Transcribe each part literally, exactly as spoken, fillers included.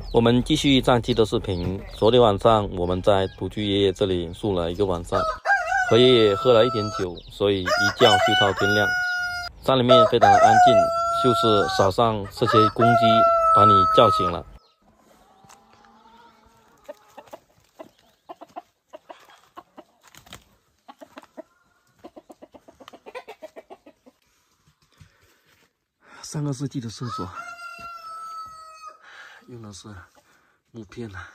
我们继续上期的视频。昨天晚上我们在独居爷爷这里住了一个晚上，和爷爷喝了一点酒，所以一觉睡到天亮。山里面非常的安静，就是早上这些公鸡把你叫醒了。上个世纪的厕所，用的是木片啊。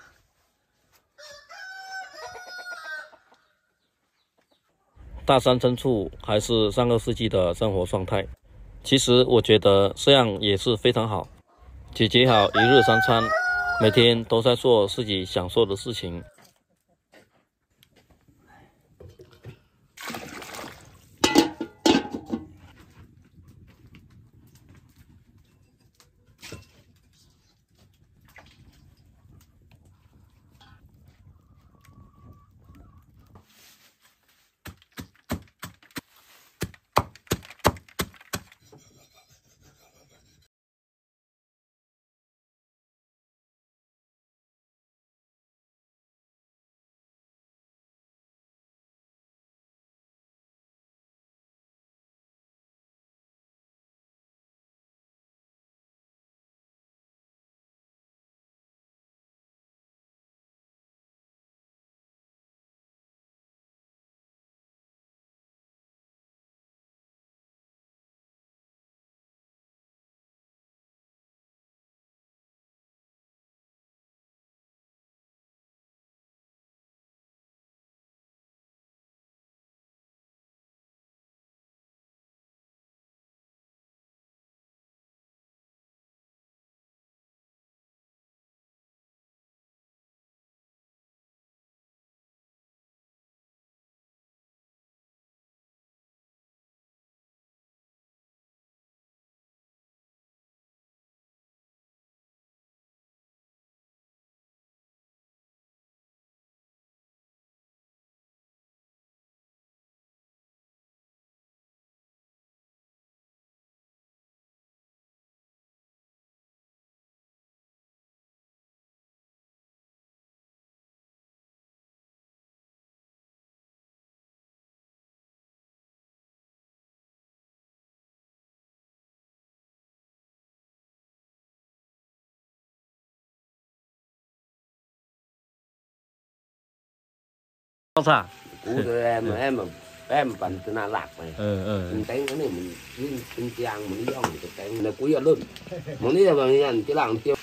大山深处还是上个世纪的生活状态，其实我觉得这样也是非常好，解决好一日三餐，每天都在做自己想做的事情。Không sao? Cú tụi em mà em mà em mà bắn từ nào lạc này. Ừ ừ. Mình đánh cái này mình mình tinh trang mình đi dòng mình đánh là cú giờ luôn. Muốn đi là bằng nhận cái làng tiêu.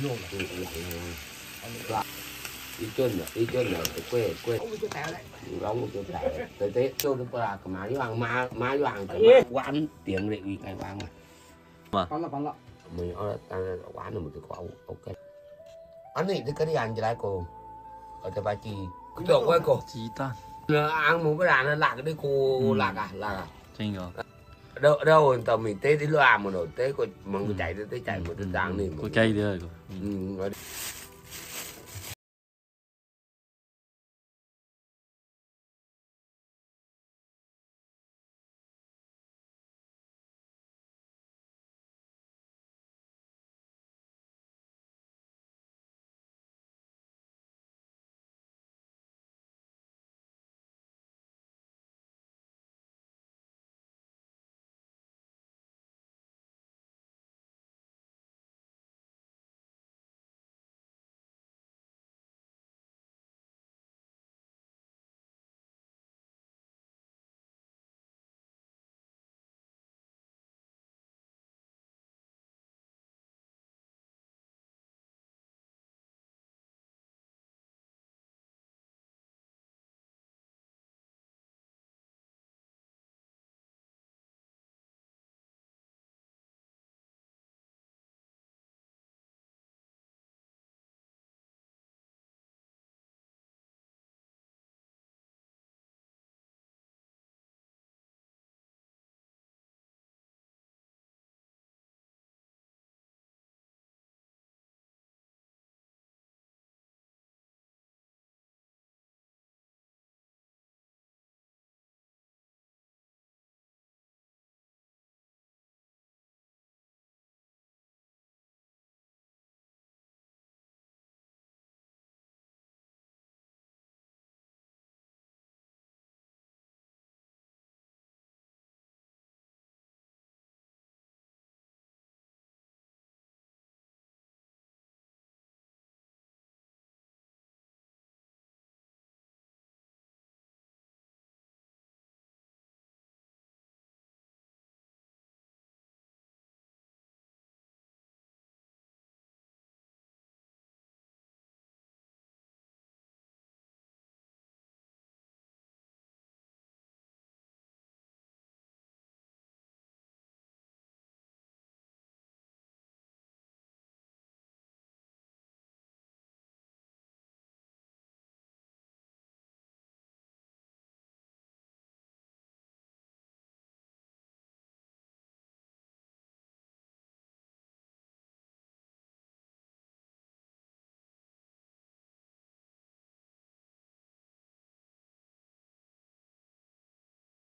Đi chân rồi, đi chân rồi, quê quê. Đóng một chỗ tẻ. Tới thế châu nó là cái má vàng má má vàng cái má quán tiếng lệ uy cái vàng này. Mà. Bắn là bắn là. Mình ở ta quán được một cái quả ok. Anh này cái đi ăn gì đấy cô. Ở tại bà chị cái đồ quay cô Chí tan. Ăn một cái đàn nó lạc cái cô ừ. lạc à lạc à. Chính rồi. Đâu đâu tầm mình tế đi làm mà nổi tế còn mà người chạy tới chạy một cái đàn này. Cô chạy đi rồi. Ừ.